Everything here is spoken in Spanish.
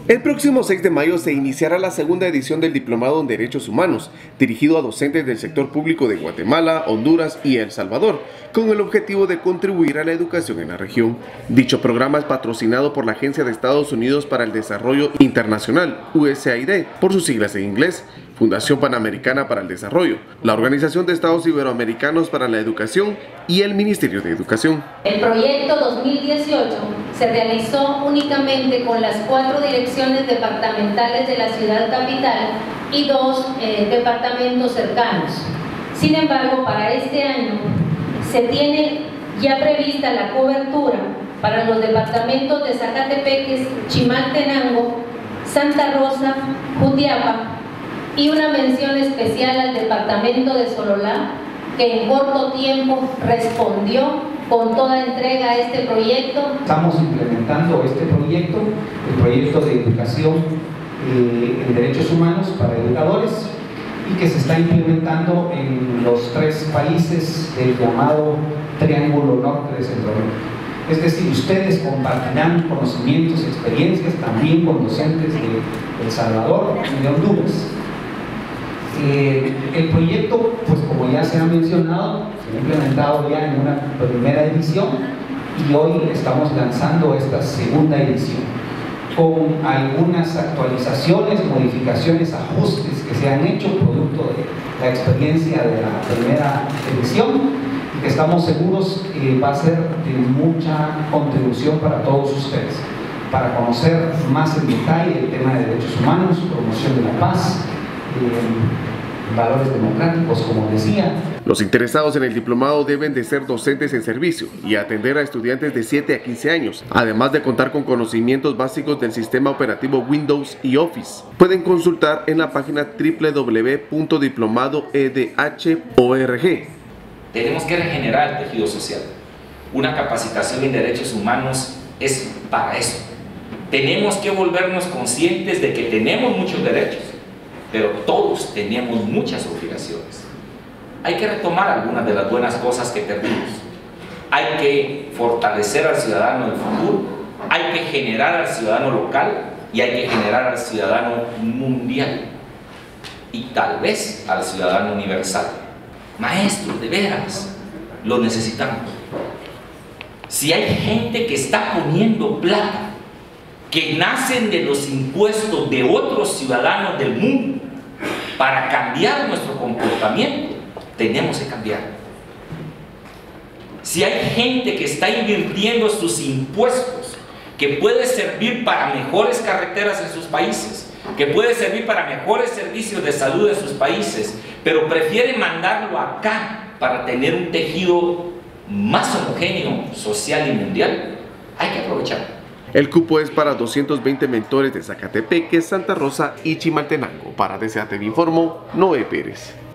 El próximo 6 de mayo se iniciará la segunda edición del Diplomado en Derechos Humanos, dirigido a docentes del sector público de Guatemala, Honduras y El Salvador, con el objetivo de contribuir a la educación en la región. Dicho programa es patrocinado por la Agencia de Estados Unidos para el Desarrollo Internacional, USAID, por sus siglas en inglés, Fundación Panamericana para el Desarrollo, la Organización de Estados Iberoamericanos para la Educación y el Ministerio de Educación. El proyecto 2018 se realizó únicamente con las 4 direcciones departamentales de la ciudad capital y 2 departamentos cercanos. Sin embargo, para este año se tiene ya prevista la cobertura para los departamentos de Zacatepeques, Chimaltenango, Santa Rosa, Jutiapa, y una mención especial al departamento de Sololá, que en corto tiempo respondió con toda entrega a este proyecto. Estamos implementando este proyecto, el proyecto de educación en derechos humanos para educadores, y que se está implementando en los 3 países del llamado Triángulo Norte de Centroamérica. Es decir, ustedes compartirán conocimientos y experiencias también con docentes de El Salvador y de Honduras. El proyecto, pues como ya se ha mencionado, se ha implementado ya en una primera edición y hoy estamos lanzando esta segunda edición con algunas actualizaciones, modificaciones, ajustes que se han hecho producto de la experiencia de la primera edición, y que estamos seguros que va a ser de mucha contribución para todos ustedes, para conocer más en detalle el tema de derechos humanos, promoción de la paz, valores democráticos, como decía. Los interesados en el diplomado deben de ser docentes en servicio y atender a estudiantes de 7 a 15 años, además de contar con conocimientos básicos del sistema operativo Windows y Office. Pueden consultar en la página www.diplomadoedh.org. Tenemos que regenerar el tejido social. Una capacitación en derechos humanos es para eso. Tenemos que volvernos conscientes de que tenemos muchos derechos, pero todos tenemos muchas obligaciones. Hay que retomar algunas de las buenas cosas que perdimos. Hay que fortalecer al ciudadano del futuro, hay que generar al ciudadano local y hay que generar al ciudadano mundial y tal vez al ciudadano universal. Maestros, de veras, lo necesitamos. Si hay gente que está poniendo plata que nacen de los impuestos de otros ciudadanos del mundo para cambiar nuestro comportamiento, tenemos que cambiar. Si hay gente que está invirtiendo sus impuestos, que puede servir para mejores carreteras en sus países, que puede servir para mejores servicios de salud en sus países, pero prefiere mandarlo acá para tener un tejido más homogéneo, social y mundial, hay que aprovechar. El cupo es para 220 mentores de Zacatepeques, Santa Rosa y Chimaltenango. Para DCATV informó Noé Pérez.